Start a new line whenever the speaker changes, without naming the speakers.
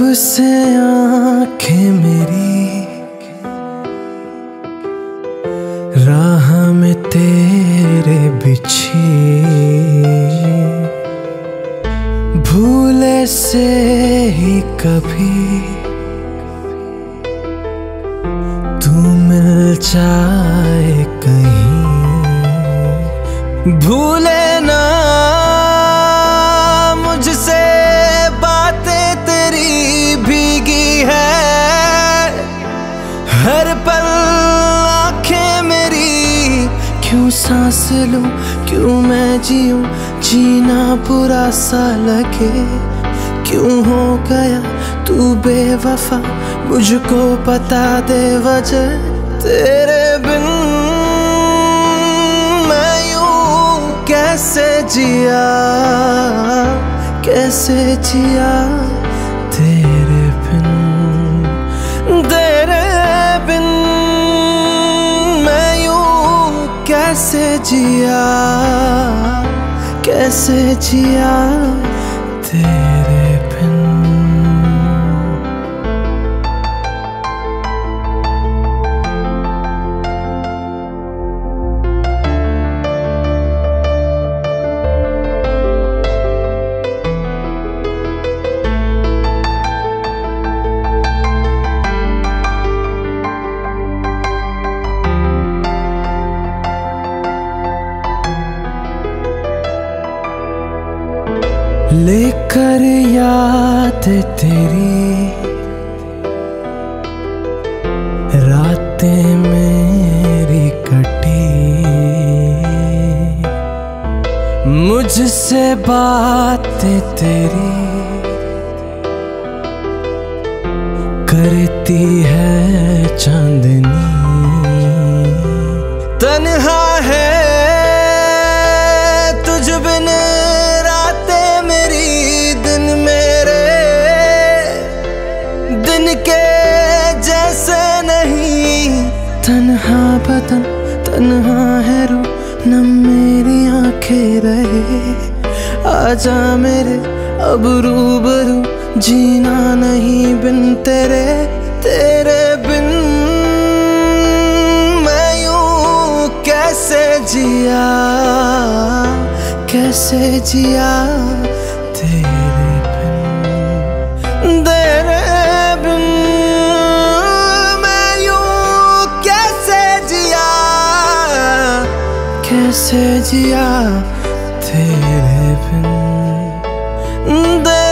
से आंखें मेरी राह में तेरे बिछी, भूले से ही कभी तू मिल जाए कहीं। भूले ना मुझसे बातें तेरी भीगी है, हर पल आंखें मेरी क्यों सांस लूं, क्यों मैं जीऊं, जीना बुरा सा लगे। क्यों हो गया तू बेवफा, मुझको बता दे वजह। तेरे बिन मैं यूं कैसे जिया, कैसे जिया तेरे बिन, तेरे बिन मैं यूं कैसे जिया, कैसे जिया तेरे बिन। लेकर याद तेरी रातें मेरी कटी, मुझसे बातें तेरी करती है चांदनी। तन्हा है तुझ बिन के जैसे नहीं, तन्हा बदन तन्हा है रूह, न मेरी आंखें रहे। आजा मेरे अब रूबरू, जीना नहीं बिन तेरे। तेरे बिन मैं यूं कैसे जिया, कैसे जिया तेरे बिन, तेरे कैसे जिया तेरे बिन।